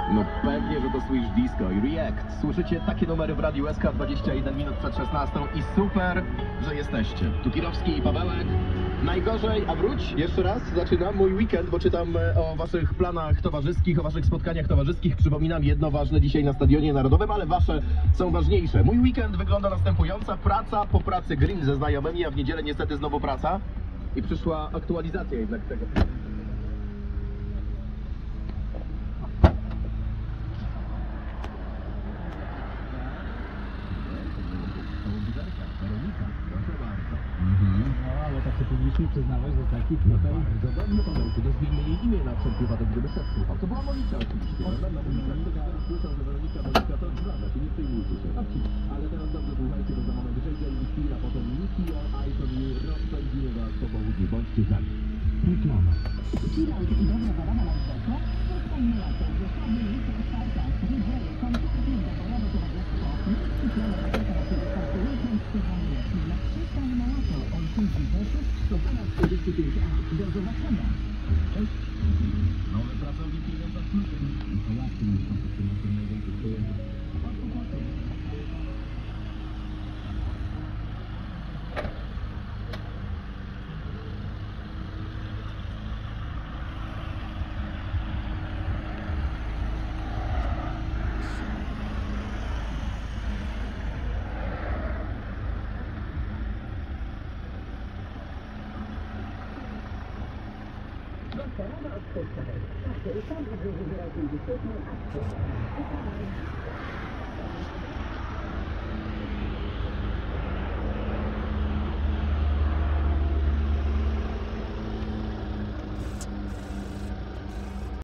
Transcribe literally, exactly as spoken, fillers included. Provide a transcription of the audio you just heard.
No pewnie, że to Switch Disco i React. Słyszycie takie numery w Radiu S K dwadzieścia jeden minut przed szesnastą i super, że jesteście. Tu Kirowski i Pawełek. Najgorzej, a wróć, jeszcze raz, zaczynam mój weekend, bo czytam o waszych planach towarzyskich, o waszych spotkaniach towarzyskich. Przypominam, jedno ważne dzisiaj na Stadionie Narodowym, ale wasze są ważniejsze. Mój weekend wygląda następująco. Praca, po pracy grill ze znajomymi, a w niedzielę niestety znowu praca. I przyszła aktualizacja jednak tego. No, ale tak się publicznie przyznawać, że taki tutaj... To dobrze, Pawełku, to zmieńmy jej imię na wszelki wypadek, gdyby szef słuchał. To była Monika oczywiście. No, na Monika, kto teraz słyszał, że Weronika, Monika to zgadza się, nie przejmujcie się. Ale teraz dobrze słuchajcie, bo za moment wyjdzie i chwila, a potem Niki, a I to mi rozpędzimy was po południu. Bądźcie z nami. Reklama. Chwila i dobra zabawa na widoku. Spotkajmy lato, dosłownie liczę czwarta. Niedzielę, koncert i zabawowe towarzystwo. Niski kilometr temperatury każdy weekend w sezonie letnim. Przystań na lato, Olszynki Rzeszów, Stopana czterdzieści pięć A. Do zobaczenia. Cześć. Nowy pracownik jeden za plutem. To łatwiej niż to, co na tym najwięcej klientów. Restaurant od Polskiego. Każdy sam będzie wybierał pięćdziesiąt akcji.